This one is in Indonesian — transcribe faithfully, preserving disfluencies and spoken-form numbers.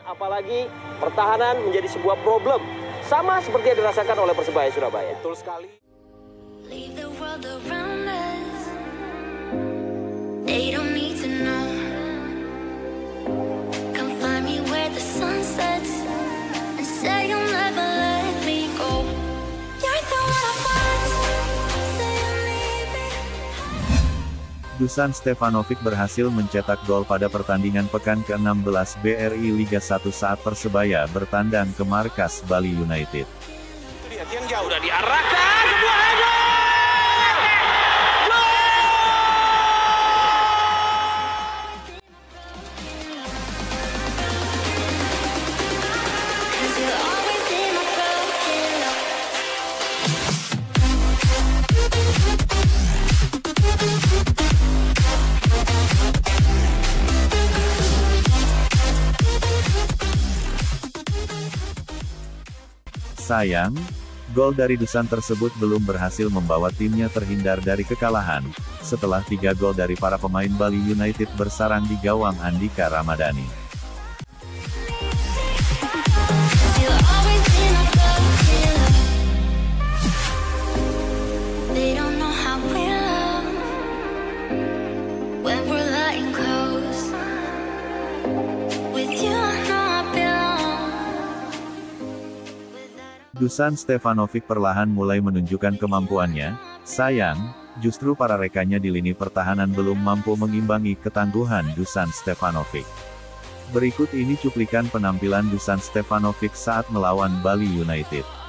Apalagi pertahanan menjadi sebuah problem, sama seperti yang dirasakan oleh Persebaya Surabaya. Betul sekali. Leave the world around us. They don't need to know. Come find me where the sun sets and say you'll never let me go. You're the one I want. Say you'll leave me. Dusan Stefanovic berhasil mencetak gol pada pertandingan pekan ke enam belas B R I Liga satu saat Persebaya bertandang ke markas Bali United. Itu dia, yang jauh udah diarahkan, sebuah header! Cause you'll always be my broken love. Sayang, gol dari Dusan tersebut belum berhasil membawa timnya terhindar dari kekalahan, setelah tiga gol dari para pemain Bali United bersarang di gawang Andika Ramadhani. You'll always be my broken love. They don't know how we love when we're lying close. With you I know I belong. Dusan Stefanovic perlahan mulai menunjukkan kemampuannya. Sayang, justru para rekannya di lini pertahanan belum mampu mengimbangi ketangguhan Dusan Stefanovic. Berikut ini cuplikan penampilan Dusan Stefanovic saat melawan Bali United.